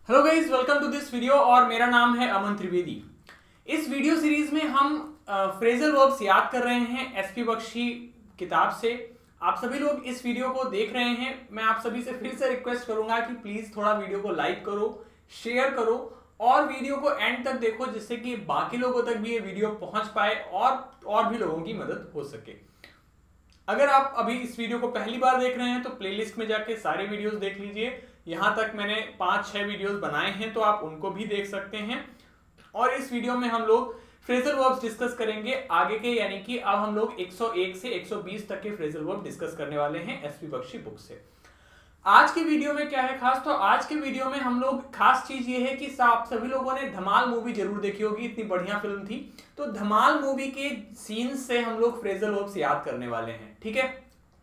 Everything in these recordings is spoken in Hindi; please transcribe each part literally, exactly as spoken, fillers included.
Hello guys, welcome to this video और मेरा नाम है अमन त्रिवेदी। इस वीडियो सीरीज में हम फ्रेजल वर्ब्स याद कर रहे हैं एसपी बख्शी किताब से। आप सभी लोग इस वीडियो को देख रहे हैं। मैं आप सभी से फिर से रिक्वेस्ट करूंगा कि प्लीज थोड़ा वीडियो को लाइक करो, शेयर करो और वीडियो को एंड तक देखो, जिससे कि बाकी लोगों तक भी ये वीडियो पहुंच पाए और और भी लोगों की मदद हो सके। अगर आप अभी इस वीडियो को पहली बार देख रहे हैं तो प्लेलिस्ट में जाके सारे वीडियोस देख लीजिए। यहां तक मैंने पांच छह वीडियोस बनाए हैं तो आप उनको भी देख सकते हैं। और इस वीडियो में हम लोग फ्रेजल वर्ब्स डिस्कस करेंगे आगे के, यानी कि अब हम लोग एक सौ एक से एक सौ बीस तक के फ्रेजल वर्ब डिस्कस करने वाले हैं एसपी बख्शी बुक से। आज के वीडियो में क्या है खास, तो आज के वीडियो में हम लोग खास चीज ये है कि आप सभी लोगों ने धमाल मूवी जरूर देखी होगी, इतनी बढ़िया फिल्म थी। तो धमाल मूवी के सीन से हम लोग फ्रेजल वर्ब्स याद करने वाले हैं, ठीक है।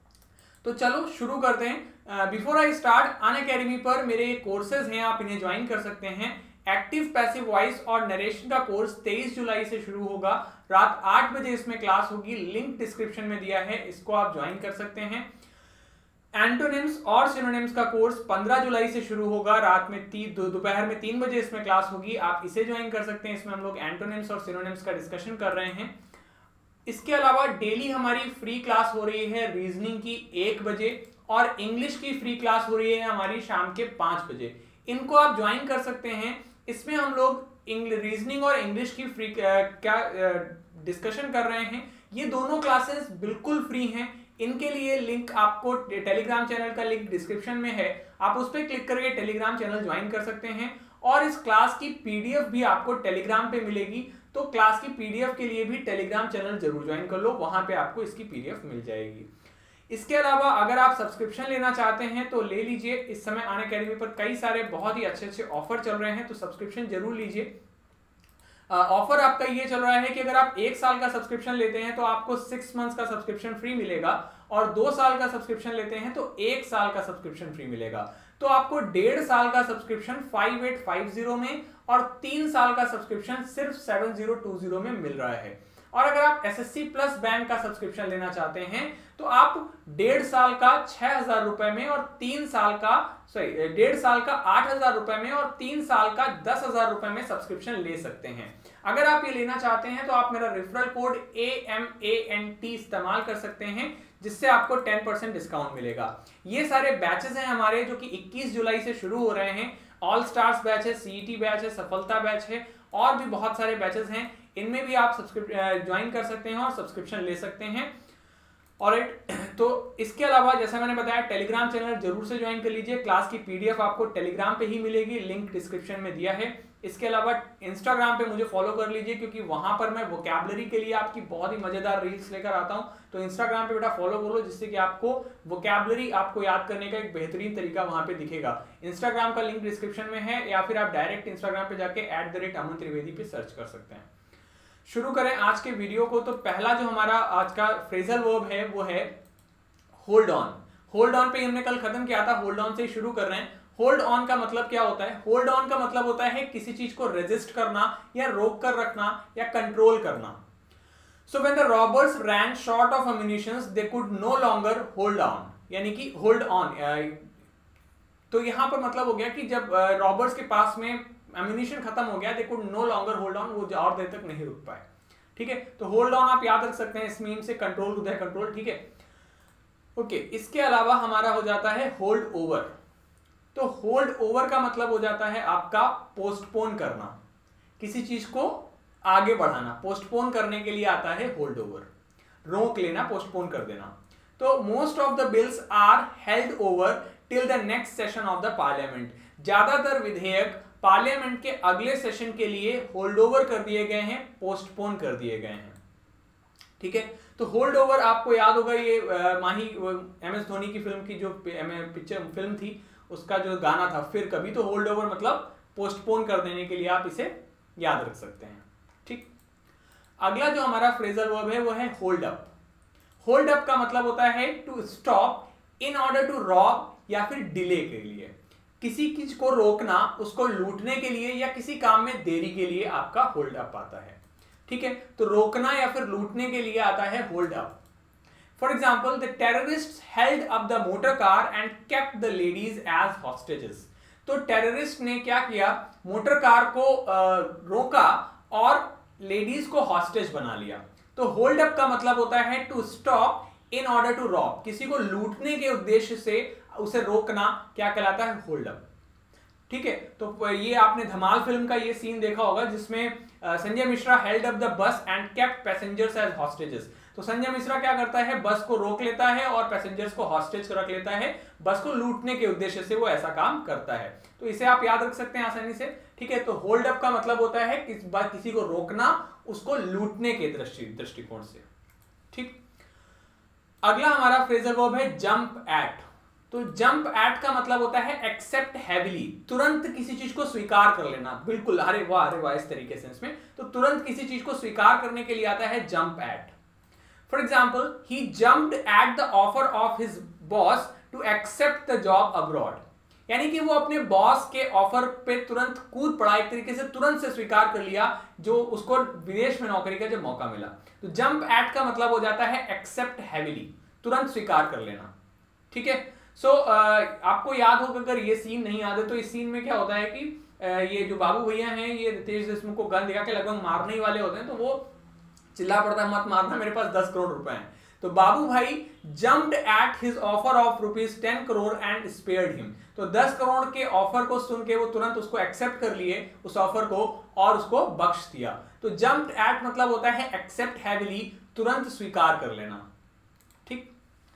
तो चलो शुरू करते हैं। बिफोर आई स्टार्ट, अनअकैडमी पर मेरे कोर्सेज हैं, आप इन्हें ज्वाइन कर सकते हैं। एक्टिव पैसिव वॉइस और नरेशन का कोर्स तेईस जुलाई से शुरू होगा। रात आठ बजे इसमें क्लास होगी, लिंक डिस्क्रिप्शन में दिया है, इसको आप ज्वाइन कर सकते हैं। एंटोनिम्स और सिनोनिम्स का कोर्स पंद्रह जुलाई से शुरू होगा, रात में तीन दोपहर में तीन बजे इसमें क्लास होगी, आप इसे ज्वाइन कर सकते हैं। इसमें हम लोग एंटोनिम्स और सिनोनिम्स का डिस्कशन कर रहे हैं। इसके अलावा डेली हमारी फ्री क्लास हो रही है रीजनिंग की एक बजे और इंग्लिश की फ्री क्लास हो रही है हमारी शाम के पांच बजे। इनको आप ज्वाइन कर सकते हैं। इसमें हम लोग रीजनिंग और इंग्लिश की फ्री क्या डिस्कशन कर रहे हैं। ये दोनों क्लासेस बिल्कुल फ्री हैं। इनके लिए लिंक आपको टेलीग्राम चैनल का लिंक डिस्क्रिप्शन में है, आप उस पर क्लिक करके टेलीग्राम चैनल ज्वाइन कर सकते हैं। और इस क्लास की पीडीएफ भी आपको टेलीग्राम पे मिलेगी, तो क्लास की पीडीएफ के लिए भी टेलीग्राम चैनल जरूर ज्वाइन कर लो, वहां पे आपको इसकी पीडीएफ मिल जाएगी। इसके अलावा अगर आप सब्सक्रिप्शन लेना चाहते हैं तो ले लीजिए। इस समय अनअकैडमी पर कई सारे बहुत ही अच्छे अच्छे ऑफर चल रहे हैं, तो सब्सक्रिप्शन जरूर लीजिए। ऑफर uh, आपका ये चल रहा है कि अगर आप एक साल का सब्सक्रिप्शन लेते हैं तो आपको सिक्स मंथ्स का सब्सक्रिप्शन फ्री मिलेगा, और दो साल का सब्सक्रिप्शन लेते हैं तो एक साल का सब्सक्रिप्शन फ्री मिलेगा। तो आपको डेढ़ साल का subscription five eight five zero में और तीन साल का सब्सक्रिप्शन सिर्फ सेवन जीरो टू जीरो में मिल रहा है। और अगर आप एसएससी प्लस बैंक का सब्सक्रिप्शन लेना चाहते हैं तो आप डेढ़ साल का छह हजार रुपए में और तीन साल का सॉरी डेढ़ साल का आठ हजार रुपए में और तीन साल का दस हजार रुपए में सब्सक्रिप्शन ले सकते हैं। अगर आप ये लेना चाहते हैं तो आप मेरा referral code A M A N T इस्तेमाल कर सकते हैं, जिससे आपको टेन परसेंट डिस्काउंट मिलेगा। ये सारे बैचेस हैं हमारे जो कि इक्कीस जुलाई से शुरू हो रहे हैं। ऑल स्टार्स बैच है, सीईटी बैच है, सफलता बैच है और भी बहुत सारे बैचेस हैं। इनमें भी आप सब्सक्रिप्शन ज्वाइन कर सकते हैं और सब्सक्रिप्शन ले सकते हैं। ऑलराइट, तो इसके अलावा जैसा मैंने बताया टेलीग्राम चैनल जरूर से ज्वाइन कर लीजिए। क्लास की पीडीएफ आपको टेलीग्राम पे ही मिलेगी, लिंक डिस्क्रिप्शन में दिया है। इसके अलावा इंस्टाग्राम पे मुझे फॉलो कर लीजिए, क्योंकि वहां पर मैं वोकैबुलरी के लिए आपकी बहुत ही मजेदार रील्स लेकर आता हूं। तो इंस्टाग्राम पे बेटा फॉलो करो, जिससे कि आपको वोकैबुलरी आपको याद करने का एक बेहतरीन तरीका वहां पे दिखेगा। इंस्टाग्राम का लिंक डिस्क्रिप्शन में है, या फिर आप डायरेक्ट इंस्टाग्राम पे जाके at the rate Aman Trivedi पे सर्च कर सकते हैं। शुरू करें आज के वीडियो को। तो पहला जो हमारा आज का फ्रेजल वर्ब है वो है होल्ड ऑन। होल्ड ऑन पे हमने कल खत्म किया था, होल्ड ऑन से शुरू कर रहे हैं। होल्ड ऑन का मतलब क्या होता है? होल्ड ऑन का मतलब होता है किसी चीज को रेजिस्ट करना या रोक कर रखना या कंट्रोल करना। So when the robbers ran short of ammunitions they could no longer hold on, यानी कि होल्ड ऑन। तो यहां पर मतलब हो गया कि जब रॉबर्स के पास में एम्युनिशन खत्म हो गया, they could no longer hold on, वो और देर तक नहीं रुक पाए। ठीक है, तो होल्ड ऑन आप याद रख सकते हैं, इस मीम से कंट्रोल टू द कंट्रोल। ठीक है, ओके। इसके अलावा हमारा हो जाता है होल्ड ओवर। तो होल्ड ओवर का मतलब हो जाता है आपका पोस्टपोन करना, किसी चीज को आगे बढ़ाना। पोस्टपोन करने के लिए आता है होल्ड ओवर, रोक लेना, पोस्टपोन कर देना। तो most of the bills are held over till the next session of the parliament. ज्यादातर विधेयक पार्लियामेंट के अगले सेशन के लिए होल्ड ओवर कर दिए गए हैं, पोस्टपोन कर दिए गए हैं। ठीक है, तो होल्ड ओवर आपको याद होगा, ये आ, माही एम एस धोनी की फिल्म की जो पिक्चर फिल्म थी, उसका जो गाना था फिर कभी। तो होल्ड ओवर मतलब पोस्टपोन कर देने के लिए आप इसे याद रख सकते हैं। ठीक, अगला जो हमारा फ्रेजल वर्ब है वो है होल्ड अप। होल्ड अप का मतलब होता है to stop in order to rob, या फिर डिले के लिए। किसी चीज को रोकना, उसको लूटने के लिए या किसी काम में देरी के लिए आपका होल्ड अप आता है। ठीक है, तो रोकना या फिर लूटने के लिए आता है hold up. For example, the terrorists held up the motor car and kept the ladies as hostages. तो टेररिस्ट ने क्या किया, मोटर कार को आ, रोका और लेडीज को हॉस्टेज बना लिया। तो होल्ड अप का मतलब होता है to stop in order to rob, किसी को लूटने के उद्देश्य से उसे रोकना क्या कहलाता है, होल्ड अप। ठीक है, तो ये आपने धमाल फिल्म का ये सीन देखा होगा जिसमें Sanjay Mishra held up the bus and kept passengers as hostages. तो संजय मिश्रा क्या करता है, बस को रोक लेता है और पैसेंजर्स को हॉस्टेज रख लेता है, बस को लूटने के उद्देश्य से वो ऐसा काम करता है। तो इसे आप याद रख सकते हैं आसानी से। ठीक है, तो होल्ड अप का मतलब होता है किस बात किसी को रोकना, उसको लूटने के दृष्टि दृष्टिकोण से। ठीक, अगला हमारा फ्रेजल वर्ब है जंप एट। तो जंप एट का मतलब होता है एक्सेप्ट हैविली, तुरंत किसी चीज को स्वीकार कर लेना, बिल्कुल अरे वाह अरे वाह इस तरीके से इसमें, तो तुरंत किसी चीज को स्वीकार करने के लिए आता है jump at. For example, he jumped at the offer of his boss to accept the job abroad, यानी कि वो अपने बॉस के ऑफर पे तुरंत कूद पड़ा, एक तरीके से तुरंत से स्वीकार कर लिया जो उसको विदेश में नौकरी का जब मौका मिला। तो जंप एट का मतलब हो जाता है एक्सेप्ट हैविली, तुरंत स्वीकार कर लेना। ठीक है, सो so, uh, आपको याद होगा, अगर ये सीन नहीं याद है तो इस सीन में क्या होता है कि uh, ये जो बाबू भैया हैं ये रितेश देशमुख को गन दिखा के लगभग मारने ही वाले होते हैं, तो वो चिल्ला पड़ता है मत मारना मेरे पास दस करोड़ रुपए हैं। तो Babu Bhai jumped at his offer of rupees ten crore and spared him. तो दस करोड़ के ऑफर को सुन के वो तुरंत उसको एक्सेप्ट कर लिए उस ऑफर को और उसको बख्श दिया। तो जंप्ड एट मतलब होता है एक्सेप्ट हैविली, तुरंत स्वीकार कर लेना। ठीक,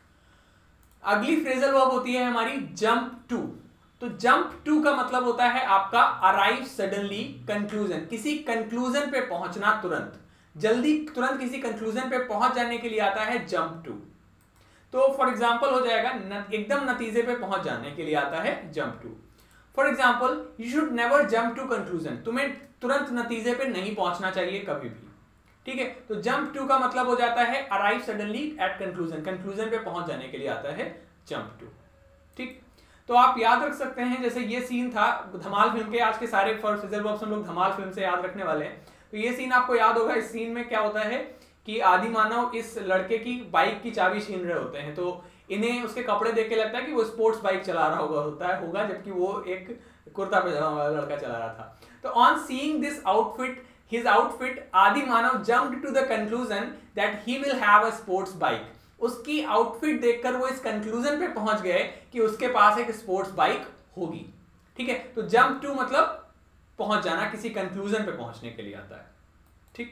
अगली फ्रेजल वर्ब होती है हमारी जंप टू। तो जंप टू का मतलब होता है आपका अराइव सडनली कंक्लूजन, किसी कंक्लूजन पे पहुंचना तुरंत, जल्दी तुरंत किसी कंक्लूजन पे पहुंच जाने के लिए आता है जंप टू। तो फॉर एग्जांपल हो जाएगा न, एकदम नतीजे पे पहुंच जाने के लिए आता है jump to. For example, you should never jump to conclusion, तुम्हें तुरंत नतीजे पे नहीं पहुंचना चाहिए कभी भी। ठीक है, तो जंप टू का मतलब हो जाता है arrive suddenly at conclusion, conclusion पे पहुंच जाने के लिए आता है जंप टू। ठीक, तो आप याद रख सकते हैं जैसे ये सीन था धमाल फिल्म के, आज के सारे फ्रेजल वर्ब्स हम लोग धमाल फिल्म से याद रखने वाले हैं। तो ये सीन आपको याद होगा, इस सीन में क्या होता है कि आदि मानव इस लड़के की बाइक की चाबी छीन रहे होते हैं, तो इन्हें उसके कपड़े देख के लगता है कि वो स्पोर्ट्स बाइक चला रहा होगा होता है होगा जबकि वो एक कुर्ता पजामा वाला लड़का चला रहा था। तो on seeing this outfit his outfit, आदि मानव jumped to the conclusion that he will have a sports bike. उसकी आउटफिट देखकर वो इस कंक्लूजन पे पहुंच गए कि उसके पास एक स्पोर्ट्स बाइक होगी। ठीक है, तो जंप टू मतलब पहुंच जाना, किसी कंक्लूजन पे पहुंचने के लिए आता है। ठीक,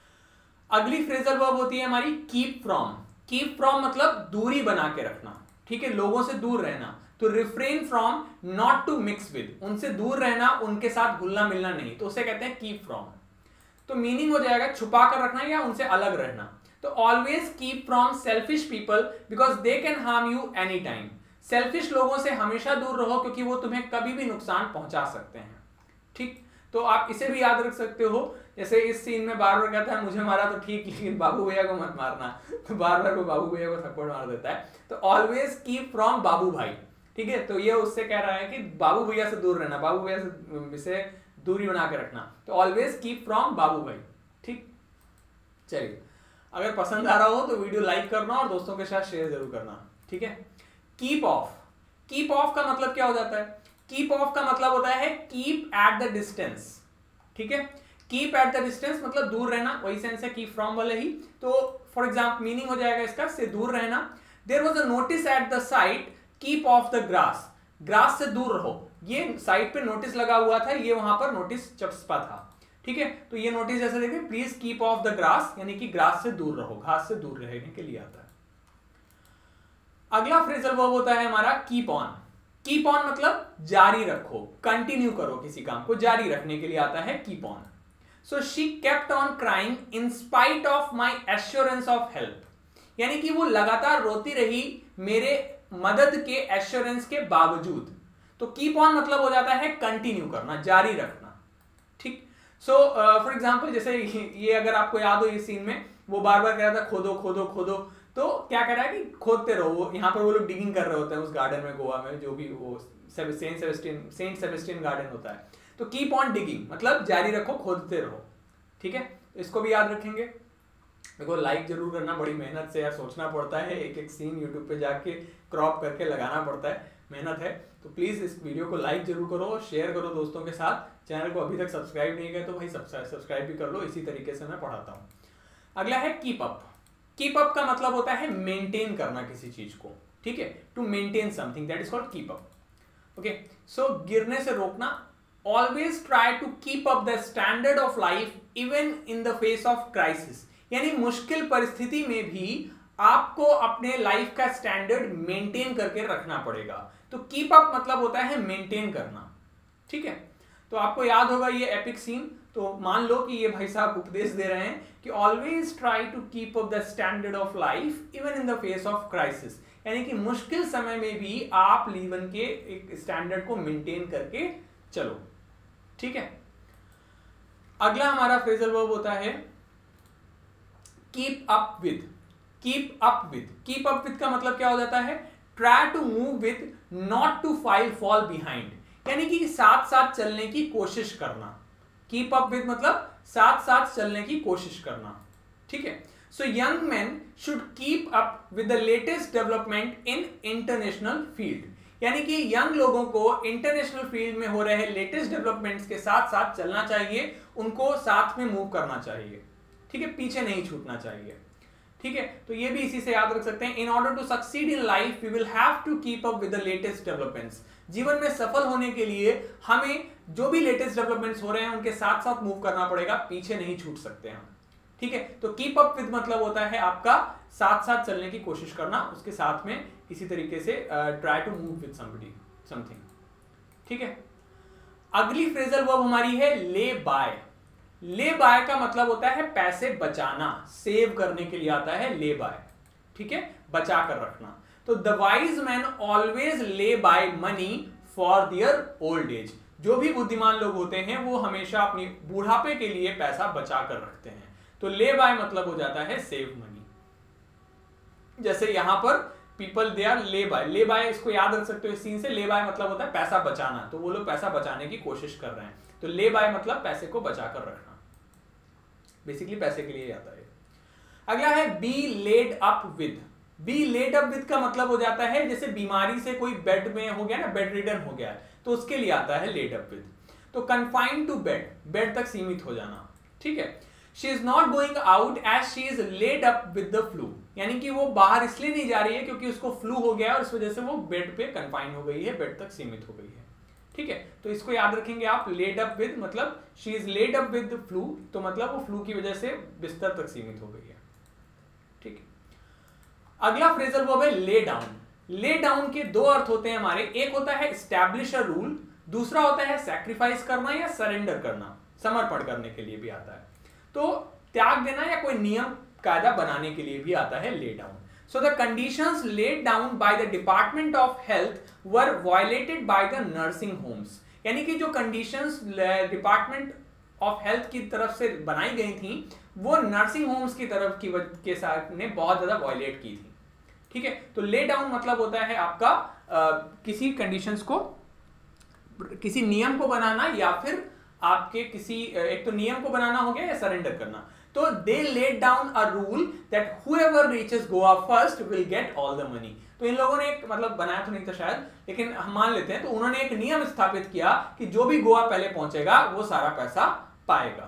अगली फ्रेजल वर्ब होती है हमारी कीप फ्रॉम। कीप फ्रॉम मतलब दूरी बना के रखना, ठीक है, लोगों से दूर रहना। तो refrain from not to mix with, उनसे दूर रहना, उनके साथ घुलना मिलना नहीं, तो उसे कहते हैं कीप फ्रॉम। तो मीनिंग हो जाएगा छुपा कर रखना या उनसे अलग रहना। तो always keep from selfish people because they can harm you any time. Selfish लोगों से हमेशा दूर रहो क्योंकि वो तुम्हें कभी भी नुकसान पहुंचा सकते हैं। ठीक, तो आप इसे भी याद रख सकते हो, जैसे इस सीन में बार बार कहता है मुझे मारा तो ठीक, लेकिन बाबू भैया को मत मारना, तो बार बार वो बाबू भैया को थप्पड़ मार देता है। तो ऑलवेज कीप फ्रॉम बाबू भाई। ठीक है, तो ये उससे कह रहा है कि बाबू भैया से दूर रहना, बाबू भैया से दूरी बना के रखना। तो ऑलवेज कीप फ्रॉम बाबू भाई। ठीक, चलिए, अगर पसंद आ रहा हो तो वीडियो लाइक करना और दोस्तों के साथ शेयर जरूर करना। ठीक है, कीप ऑफ। कीप ऑफ का मतलब क्या हो जाता है? कीप ऑफ का मतलब होता है कीप एट द डिस्टेंस। ठीक है, कीप एट द डिस्टेंस मतलब दूर रहना, वही सेंस है कीप फ्रॉम वाले ही। तो फॉर एग्जाम्पल मीनिंग हो जाएगा इसका से दूर रहना। There was a notice at the site keep off the grass, grass से दूर रहो। ये साइट पे नोटिस लगा हुआ था, ये वहां पर नोटिस चस्पा था। ठीक है, तो ये नोटिस जैसे देखें please keep off the grass, यानी कि ग्रास से दूर रहो, घास से दूर रहने के लिए आता है। अगला फ्रेजल वर्ब होता है हमारा कीप ऑन। कीप ऑन मतलब जारी रखो, कंटिन्यू करो, किसी काम को जारी रखने के लिए आता है keep on. So she kept on crying in spite of my assurance of help, यानी कि वो लगातार रोती रही मेरे मदद के एश्योरेंस के बावजूद। तो कीप ऑन मतलब हो जाता है कंटिन्यू करना, जारी रखना। ठीक, सो फॉर एग्जांपल जैसे ये अगर आपको याद हो, इस सीन में वो बार बार कह रहा था खोदो खोदो खोदो, तो क्या कर रहा है कि खोदते रहो। वो यहाँ पर वो लोग डिगिंग कर रहे होते हैं उस गार्डन में, गोवा में जो भी वो saint Sebastian saint Sebastian garden होता है। तो कीप ऑन डिगिंग मतलब जारी रखो, खोदते रहो। ठीक है, इसको भी याद रखेंगे। देखो लाइक जरूर करना, बड़ी मेहनत से यार सोचना पड़ता है, एक एक सीन यूट्यूब पे जाके क्रॉप करके लगाना पड़ता है। मेहनत है। तो प्लीज इस वीडियो को लाइक जरूर करो, शेयर करो दोस्तों के साथ। चैनल को अभी तक सब्सक्राइब नहीं किया तो भाई सब्सक्राइब भी कर लो, इसी तरीके से मैं पढ़ाता हूँ। अगला है कीप अप। कीप अप का मतलब होता है मेंटेन करना किसी चीज को, ठीक है, to maintain something, that is called keep up. Okay, so गिरने से रोकना। Always try to keep up the standard of life even in the face of crisis, यानी मुश्किल परिस्थिति में भी आपको अपने लाइफ का स्टैंडर्ड मेंटेन करके रखना पड़ेगा। तो कीप अप मतलब होता है मेंटेन करना, ठीक है। तो आपको याद होगा ये एपिक सीन। तो मान लो कि ये भाई साहब उपदेश दे रहे हैं कि always try to keep up the standard of life even in the face of crisis, यानी कि मुश्किल समय में भी आप जीवन के एक स्टैंडर्ड को मेंटेन करके चलो, ठीक है। अगला हमारा फ्रेजल वर्ब होता है keep up with. Keep up with, keep up with का मतलब क्या हो जाता है? Try to move with, not to file fall behind, यानी कि साथ साथ चलने की कोशिश करना। कीप अप विद मतलब साथ साथ चलने की कोशिश करना, ठीक है। So young man should keep up with the latest development in international field, यानी कि यंग लोगों को इंटरनेशनल फील्ड में हो रहे लेटेस्ट डेवलपमेंट्स के साथ साथ चलना चाहिए, उनको साथ में मूव करना चाहिए, ठीक है, पीछे नहीं छूटना चाहिए, ठीक है। तो ये भी इसी से याद रख सकते हैं। In order to succeed in life we will have to keep up with the latest developments, जीवन में सफल होने के लिए हमें जो भी लेटेस्ट डेवलपमेंट्स हो रहे हैं उनके साथ साथ मूव करना पड़ेगा, पीछे नहीं छूट सकते हम, ठीक है। तो कीप अप विद मतलब होता है आपका साथ साथ चलने की कोशिश करना, उसके साथ में इसी तरीके से try to move with somebody something, ठीक है। अगली फ्रेजल वर्ब हमारी है ले बाय। ले बाय का मतलब होता है पैसे बचाना, सेव करने के लिए आता है ले बाय, ठीक है, बचा कर रखना। तो the wise man always lay by money for their old age, जो भी बुद्धिमान लोग होते हैं वो हमेशा अपनी बुढ़ापे के लिए पैसा बचा कर रखते हैं। तो ले बाय मतलब हो जाता है सेव मनी। जैसे यहां पर people they are lay by, lay by इसको याद रख सकते हो इस सीन से। ले बाय मतलब होता है पैसा बचाना, तो वो लोग पैसा बचाने की कोशिश कर रहे हैं। तो ले बाय मतलब पैसे को बचा कर रखना, बेसिकली पैसे के लिए आता है। अगला है be laid up with. Be laid up with का मतलब हो जाता है जैसे बीमारी से कोई बेड में हो गया ना, बेड रिडन हो गया, तो उसके लिए आता है लेड अप विद। तो कन्फाइंड टू बेड, बेड तक सीमित हो जाना, ठीक है। She is not going out as she is laid up with the flu, यानी कि वो बाहर इसलिए नहीं जा रही है क्योंकि उसको फ्लू हो गया और इस वजह से वो बेड पे कन्फाइन हो गई है, बेड तक सीमित हो गई है, ठीक है। तो इसको याद रखेंगे आप, लेड अप विद मतलब she is laid up with flu, तो मतलब वो फ्लू की वजह से बिस्तर तक सीमित हो गई है, ठीक है। अगला फ्रेजल वर्ब है ले डाउन। ले डाउन के दो अर्थ होते हैं हमारे, एक होता है एस्टैब्लिश अ रूल, दूसरा होता है सैक्रिफाइस करना या सरेंडर करना, समर्पण करने के लिए भी आता है। तो त्याग देना या कोई नियम कायदा बनाने के लिए भी आता है lay down. So the conditions laid down by the Department of Health were violated by the nursing homes, यानी कि जो conditions डिपार्टमेंट ऑफ हेल्थ की तरफ से बनाई गई थी वो नर्सिंग होम्स की तरफ की के साथ ने बहुत ज्यादा वायलेट की थी, ठीक है। तो ले डाउन मतलब होता है आपका आ, किसी कंडीशंस को, किसी नियम को बनाना या फिर आपके किसी एक तो नियम को बनाना हो गया या सरेंडर करना। तो they laid down a rule that whoever reaches Goa first will get all the money. तो इन लोगों ने एक मतलब बनाया तो नहीं था शायद, लेकिन हम मान लेते हैं, तो उन्होंने एक नियम स्थापित किया कि जो भी गोवा पहले पहुंचेगा वो सारा पैसा पाएगा,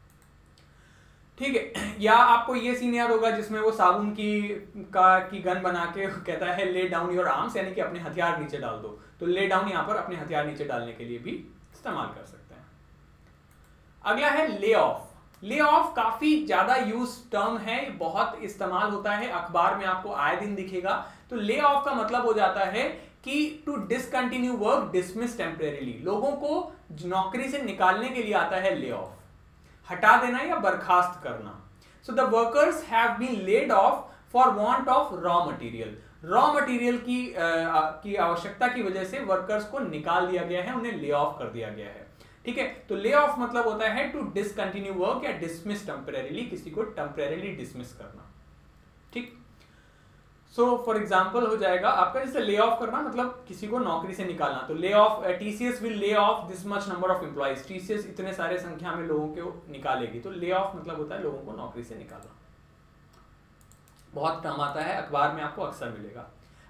ठीक है। या आपको ये सीन याद होगा जिसमें वो साबुन की का की गन बना के कहता है ले डाउन योर आर्म्स, यानी कि अपने हथियार नीचे डाल दो। तो ले डाउन यहां पर अपने हथियार नीचे डालने के लिए भी इस्तेमाल कर सकते हैं। अगला है ले ऑफ। ले ऑफ काफी ज्यादा यूज टर्म है, बहुत इस्तेमाल होता है, अखबार में आपको आए दिन दिखेगा। तो ले ऑफ का मतलब हो जाता है कि to discontinue work, dismiss temporarily, लोगों को नौकरी से निकालने के लिए आता है ले ऑफ, हटा देना या बर्खास्त करना। So the workers have been laid off for want of raw material, raw material की आ, की आवश्यकता की वजह से वर्कर्स को निकाल दिया गया है, उन्हें ले ऑफ कर दिया गया है, ठीक है। तो ले ऑफ मतलब होता है टू डिसकंटिन्यू वर्क या डिसमिस टेम्परेरीली, किसी को टेम्परेरीली डिसमिस करना, ठीक। सो फॉर एग्जांपल हो जाएगा आपका जैसे ले ऑफ करना मतलब किसी को नौकरी से निकालना। तो lay off, TCS will lay off this much number of employees, TCS इतने सारे संख्या में लोगों को निकालेगी। तो ले ऑफ मतलब होता है लोगों को नौकरी से निकालना, बहुत कम आता है, अखबार में आपको अक्सर मिलेगा।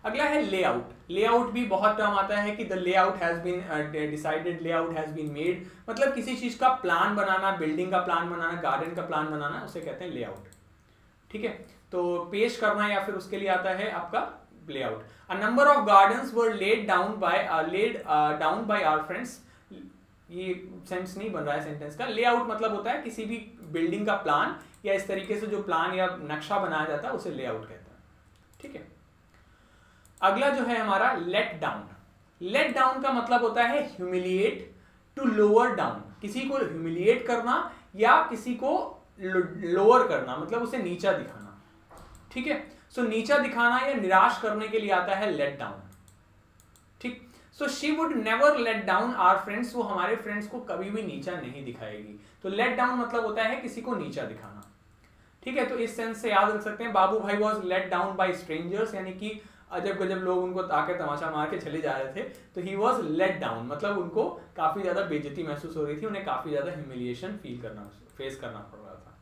अगला है लेआउट। लेआउट भी बहुत टर्म आता है कि the layout has been decided, layout has been made, मतलब किसी चीज का प्लान बनाना, बिल्डिंग का प्लान बनाना, गार्डन का प्लान बनाना, उसे कहते हैं लेआउट। ठीक है, तो पेश करना या फिर उसके लिए आता है आपका layout. A number of gardens were laid down by laid down by our friends, ये सेंस नहीं बन रहा है सेंटेंस का। लेआउट मतलब होता है किसी भी बिल्डिंग का प्लान या इस तरीके से जो प्लान या नक्शा बनाया जाता है उसे लेआउट कहते हैं। ठीक है, अगला जो है हमारा लेट डाउन। लेट डाउन का मतलब होता है ह्यूमिलिएट, टू लोअर डाउन, किसी को ह्यूमिलिएट करना या किसी को लोअर करना, मतलब उसे नीचा दिखाना। ठीक है, सो so, नीचा दिखाना या निराश करने के लिए आता है लेट डाउन। ठीक, so she would never let down our friends, वो हमारे फ्रेंड्स को कभी भी नीचा नहीं दिखाएगी। तो लेट डाउन मतलब होता है किसी को नीचा दिखाना। ठीक है, तो इस सेंस से याद रख सकते हैं Babu Bhai was let down by strangers, यानी कि अजब गजब लोग उनको ताके तमाशा मार के चले जा रहे थे, तो ही वॉज लेट डाउन, मतलब उनको काफी ज्यादा बेइज्जती महसूस हो रही थी, उन्हें काफी ज्यादा ह्यूमिलिएशन फील करना फेस करना पड़ रहा था।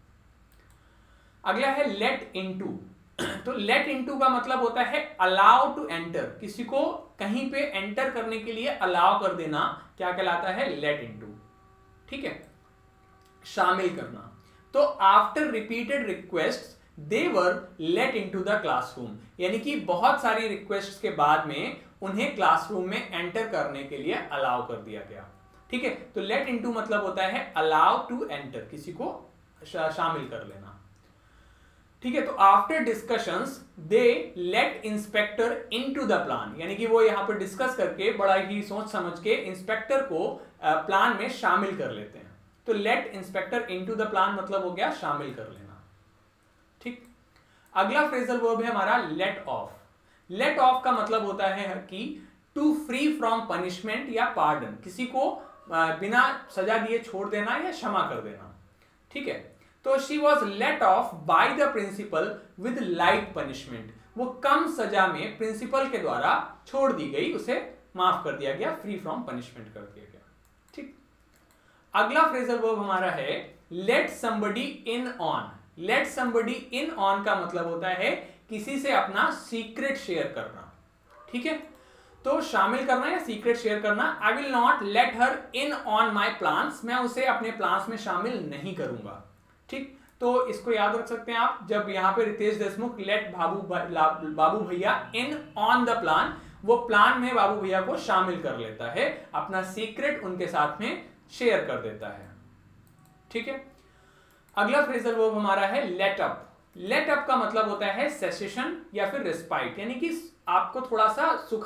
अगला है लेट इनटू। तो लेट इनटू का मतलब होता है अलाउ टू एंटर, किसी को कहीं पे एंटर करने के लिए अलाउ कर देना क्या कहलाता है, लेट इनटू। ठीक है, शामिल करना। तो after repeated request they were let into the classroom, यानी कि बहुत सारी रिक्वेस्ट्स के बाद में उन्हें क्लासरूम में एंटर करने के लिए अलाउ कर दिया गया। ठीक है, तो लेट इनटू मतलब होता है अलाउ टू एंटर, किसी को शा, शामिल कर लेना। ठीक है, तो after discussions they let inspector into the plan, यानी कि वो यहां पर डिस्कस करके बड़ा ही सोच समझ के इंस्पेक्टर को प्लान में शामिल कर लेते हैं। तो let inspector into the plan मतलब हो गया शामिल कर लेना। ठीक, अगला फ्रेजल वर्ब है हमारा लेट ऑफ। लेट ऑफ का मतलब होता है कि टू फ्री फ्रॉम पनिशमेंट या पार्डन, किसी को बिना सजा दिए छोड़ देना या क्षमा कर देना। ठीक है, तो she was let off by the principal with light punishment, वो कम सजा में प्रिंसिपल के द्वारा छोड़ दी गई, उसे माफ कर दिया गया, फ्री फ्रॉम पनिशमेंट कर दिया गया। ठीक, अगला फ्रेजल वर्ब हमारा है let somebody in on. Let somebody in on का मतलब होता है किसी से अपना सीक्रेट शेयर करना। ठीक है, तो शामिल करना या सीक्रेट शेयर करना। I will not let her in on my plans, मैं उसे अपने प्लान्स में शामिल नहीं करूंगा। ठीक, तो इसको याद रख सकते हैं आप, जब यहां पे Riteish Deshmukh let Babu Babu Bhaiya in on the plan, वो प्लान में बाबू भैया को शामिल कर लेता है, अपना सीक्रेट उनके साथ में शेयर कर देता है। ठीक है, अगला फ्रेजल वर्ब हमारा है लेट अप। लेट अप का मतलब होता है सेसेशन या फिर रेस्पाइट, यानी कि आपको थोड़ा सा सुख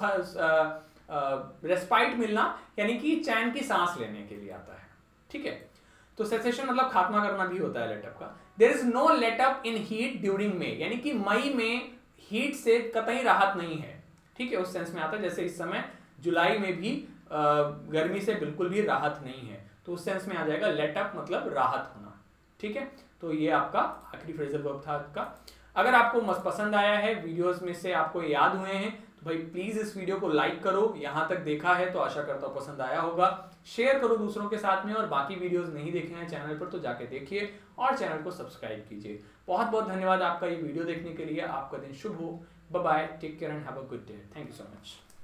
रेस्पाइट मिलना, यानी कि चैन की सांस लेने के लिए आता है। ठीक है, तो सेसेशन मतलब खात्मा करना भी होता है लेट अप का। There is no let up in heat during May, यानी कि मई में हीट से कतई राहत नहीं है। ठीक है, उस सेंस में आता है जैसे इस समय जुलाई में भी आ, गर्मी से बिल्कुल भी राहत नहीं है, तो उस सेंस में आ जाएगा लेट अप मतलब राहत होना। ठीक है, तो ये आपका आखिरी फ्रेजल वर्ब था आपका। अगर आपको मस्त पसंद आया है, वीडियोस में से आपको याद हुए हैं, तो भाई प्लीज इस वीडियो को लाइक करो। यहां तक देखा है तो आशा करता हूं पसंद आया होगा। शेयर करो दूसरों के साथ में, और बाकी वीडियोस नहीं देखे हैं चैनल पर तो जाके देखिए और चैनल को सब्सक्राइब कीजिए। बहुत बहुत धन्यवाद आपका ये वीडियो देखने के लिए। आपका दिन शुभ हो। Bye bye, take care and have a good day. Thank you so much.